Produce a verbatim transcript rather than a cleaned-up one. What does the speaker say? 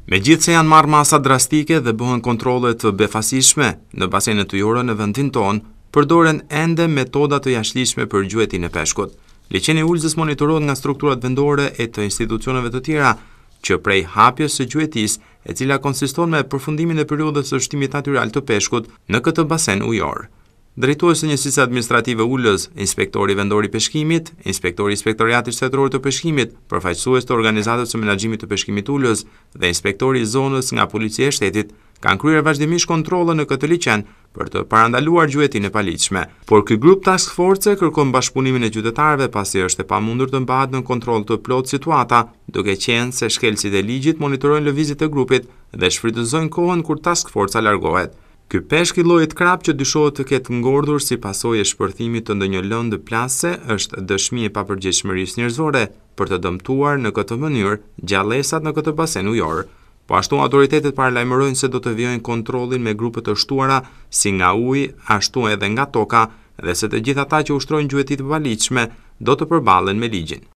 Megjithse janë marrë masa drastike dhe bëhen kontrolle të befasishme në basenet ujore në vendin tonë, përdoren ende metoda të jashtëligjshme për gjuetin e peshkut. Liçeni i Ulzës monitorohet nga strukturat vendore e të institucioneve të tjera që prej hapjes së gjuetisë, e cila konsiston me përfundimin e periudhës së shtimit natyral të peshkut në këtë basen ujor. Drejtuesi i njësisë administrative Ulës, inspektori vendor i peshkimit, inspektori i inspektoriatit shtetëror të peshkimit, përfaqësues të organizatës së menaxhimit të peshkimit Ulës dhe inspektori i zonës nga policia e shtetit kanë kryer vazhdimisht kontrolle në këtë liçen për të parandaluar gjuetin e paligjshme. Por ky grup task force kërkon bashkëpunimin e qytetarëve pasi është e pamundur të mbahet në kontroll të plotë situata, duke qenë se shkelësit e ligjit monitorojnë lëvizjet e grupit dhe shfrytëzojnë kohën kur task forca largohet. Ky peshk i llojit krap që dyshohet të ketë ngordhur si pasojë e shpërthimit të ndonjë lëndë plase është dëshmi e papërgjegjshmërisë njerëzore për të dëmtuar në këtë mënyrë gjallësat në këtë basen ujor. Po ashtu autoritetet paralajmërojnë se do të vijojnë kontrollin me grupe të shtuara si nga uji, ashtu edhe nga toka, dhe se të gjithë ata që ushtrojnë gjueti të paligjshme do të përballen me ligjin.